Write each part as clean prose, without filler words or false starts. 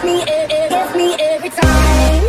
gets me every time.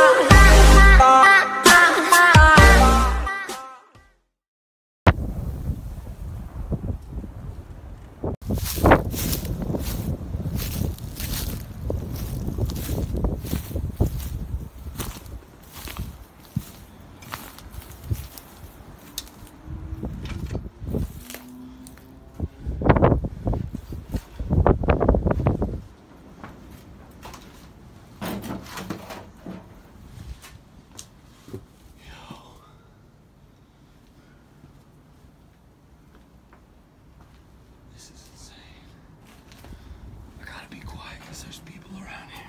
This is insane. I gotta be quiet because there's people around here.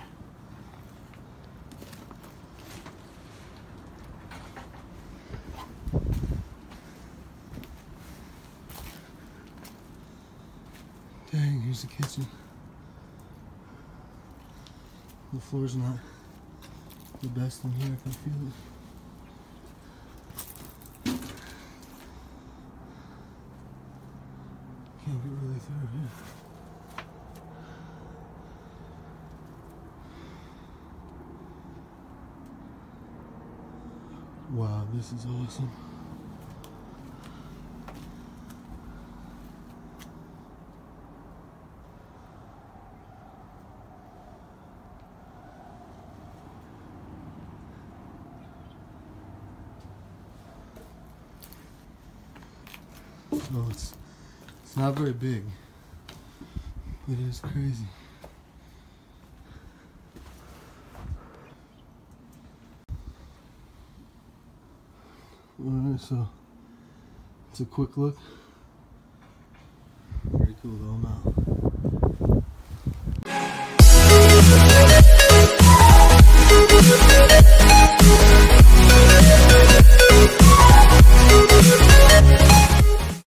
Dang, here's the kitchen. The floor's not the best in here, I can feel it. Can't get really through here. Wow, this is awesome. Oh, it's not very big, but it is crazy. Alright, so it's a quick look. Very cool though, I'm out.